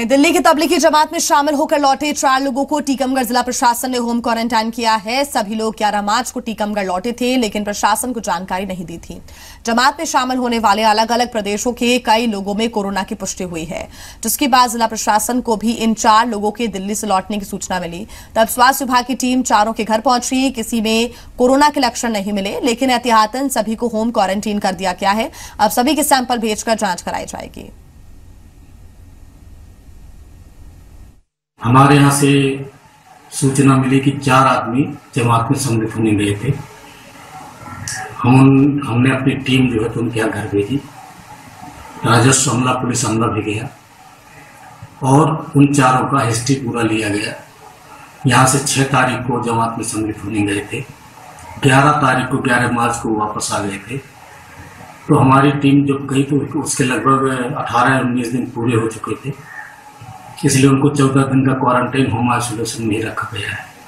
वहीं दिल्ली की तबलीगी जमात में शामिल होकर लौटे 4 लोगों को टीकमगढ़ जिला प्रशासन ने होम क्वारंटाइन किया है। सभी लोग 11 मार्च को टीकमगढ़ लौटे थे, लेकिन प्रशासन को जानकारी नहीं दी थी। जमात में शामिल होने वाले अलग अलग प्रदेशों के कई लोगों में कोरोना की पुष्टि हुई है, जिसके बाद जिला प्रशासन को भी इन 4 लोगों के दिल्ली से लौटने की सूचना मिली। तब स्वास्थ्य विभाग की टीम चारों के घर पहुंची। किसी में कोरोना के लक्षण नहीं मिले, लेकिन एहतियातन सभी को होम क्वारंटीन कर दिया गया है। अब सभी के सैंपल भेजकर जांच कराई जाएगी। हमारे यहाँ से सूचना मिली कि 4 आदमी जमात में सम्मिलित होने गए थे। हमने अपनी टीम जो है तो उनके यहाँ घर भेजी। राजस्व अमला, पुलिस अमला भी गया और उन चारों का हिस्ट्री पूरा लिया गया। यहाँ से 6 तारीख को जमात में सम्मिलित होने गए थे। 11 तारीख को 11 मार्च को वापस आ गए थे। तो हमारी टीम जब गई तो उसके लगभग 18-19 दिन पूरे हो चुके थे, इसलिए उनको 14 दिन का क्वारंटाइन होम आइसोलेशन में रखा गया है।